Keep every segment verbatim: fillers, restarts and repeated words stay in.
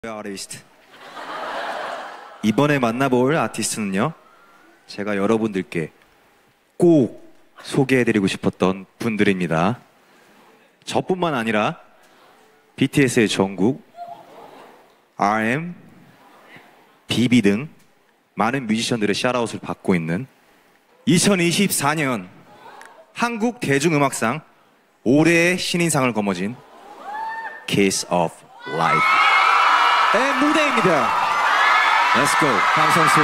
아티스트. 이번에 만나볼 아티스트는요, 제가 여러분들께 꼭 소개해드리고 싶었던 분들입니다. 저뿐만 아니라 비티에스의 정국, 알엠, 비비 등 많은 뮤지션들의 샤라웃을 받고 있는 이천이십사 년 한국 대중음악상 올해의 신인상을 거머쥔 Kiss of Life 의 무대입니다. Let's go. 감성 소리.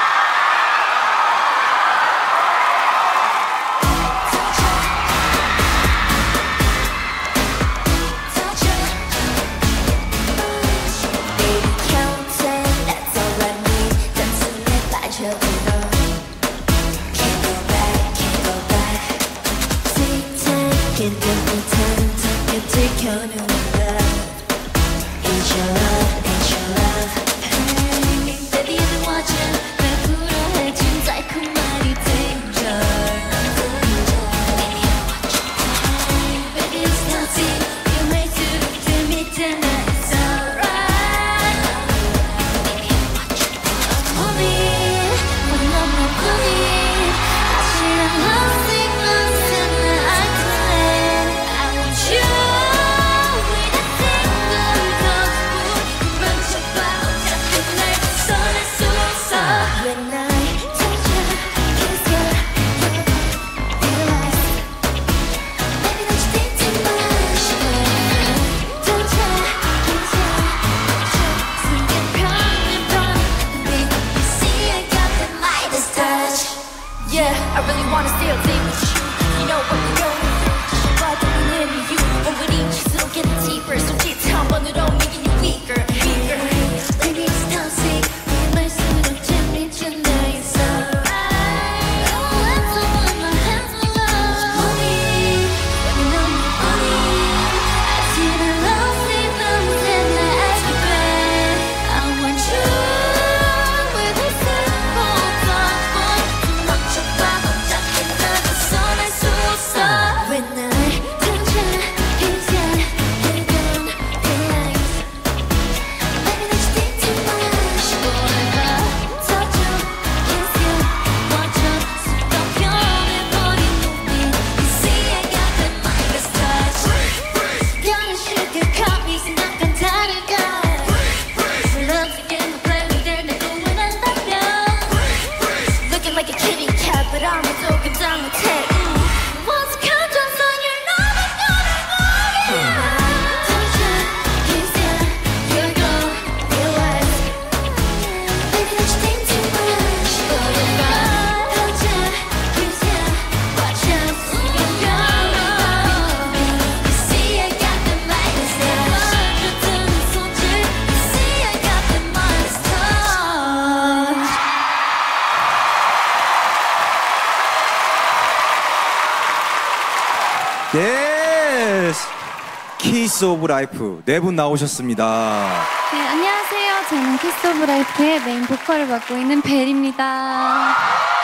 예스! 키스 오브 라이프 네 분 나오셨습니다. 네, 안녕하세요. 저는 키스 오브 라이프의 메인 보컬을 맡고 있는 벨입니다.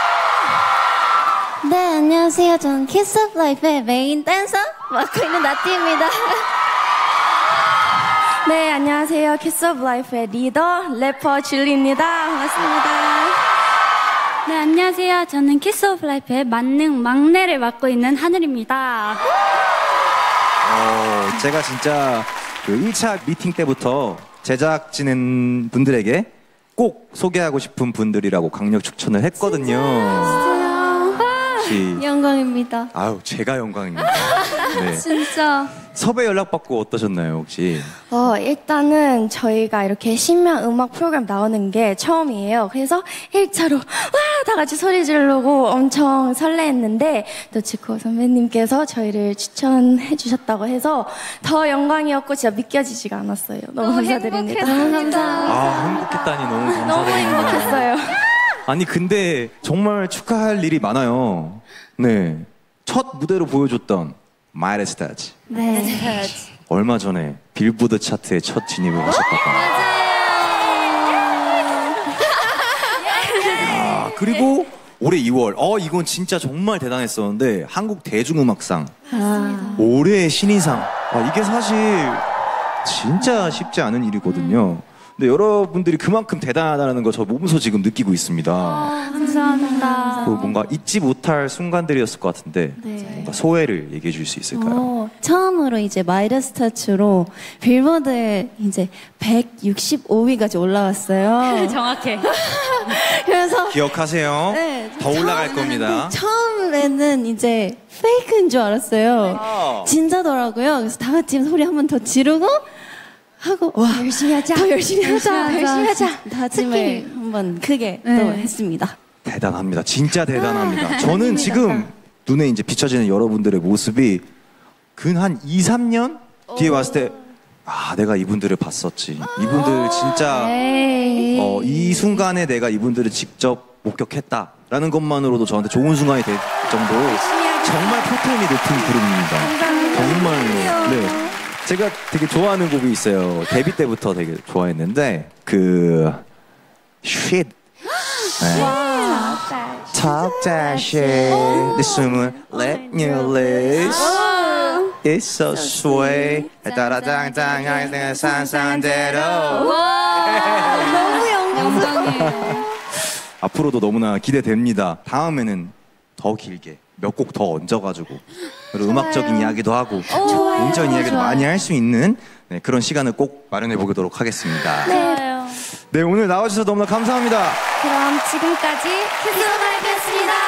네, 안녕하세요. 저는 키스 오브 라이프의 메인 댄서 맡고 있는 나티입니다. 네, 안녕하세요. 키스 오브 라이프의 리더 래퍼 줄리입니다. 반갑습니다. 네, 안녕하세요. 저는 키스 오브 라이프의 만능 막내를 맡고 있는 하늘입니다. 어, 제가 진짜 그 일 차 미팅 때부터 제작진 분들에게 꼭 소개하고 싶은 분들이라고 강력 추천을 했거든요. 진짜요? 영광입니다. 아유, 제가 영광입니다. 네. 진짜. 섭외 연락받고 어떠셨나요, 혹시? 어, 일단은 저희가 이렇게 신명 음악 프로그램 나오는 게 처음이에요. 그래서 일 차로 와! 다 같이 소리 지르고 엄청 설레했는데 또 지코 선배님께서 저희를 추천해 주셨다고 해서 더 영광이었고 진짜 믿겨지지가 않았어요. 너무 감사드립니다. 너무 감사합니다. 아, 행복했다니 너무 감사드립니다. 너무 행복했어요. 아니, 근데 정말 축하할 일이 많아요. 네. 첫 무대로 보여줬던 Midas Touch. 네. 얼마 전에 빌보드 차트에 첫 진입을 하셨다고. 아, 그리고 올해 이월, 어 이건 진짜 정말 대단했었는데 한국 대중음악상 아. 올해의 신인상. 아, 이게 사실 진짜 쉽지 않은 일이거든요. 근데 여러분들이 그만큼 대단하다는 거 저 몸소 지금 느끼고 있습니다. 아, 감사합니다. 그 뭔가 잊지 못할 순간들이었을 것 같은데 네. 뭔가 소회를 얘기해 줄 수 있을까요? 어, 처음으로 이제 마이더스 터치로 빌보드에 이제 백육십오 위까지 올라왔어요. 정확해. 그래서 기억하세요. 네, 더 올라갈 처음에는- 겁니다. 처음에는 이제 페이크인 줄 알았어요. 아. 진짜더라고요. 그래서 다 같이 소리 한 번 더 지르고 하고 와 열심히 하자. 더 열심히 하자. 열심히 하자. 다짐을 한번 크게 또 네. 했습니다. 대단합니다. 진짜 대단합니다. 저는 아닙니다. 지금 눈에 이제 비춰지는 여러분들의 모습이 근 한 이, 삼 년 뒤에 봤을 때 아, 내가 이분들을 봤었지. 이분들 진짜 에이. 어, 이 순간에 내가 이분들을 직접 목격했다라는 것만으로도 저한테 좋은 순간이 될 정도로 정말 포텐이 높은 그룹입니다. 정말로. 네. 제가 되게 좋아하는 곡이 있어요. 데뷔 때부터 되게 좋아했는데 그 shit. 네. Talk that shit. 내 숨을 let you loose. It's so sweet. 따라당당 내 상상대로. 너무 영광이에요. 앞으로도 너무나 기대됩니다. 다음에는 더 길게 몇 곡 더 얹어가지고 그리고 음악적인 이야기도 하고 개인적인 이야기도 많이 할 수 있는 네, 그런 시간을 꼭 마련해 보도록 하겠습니다. 좋아요. 네, 오늘 나와주셔서 너무나 감사합니다. 그럼 지금까지 키스 라이브였습니다.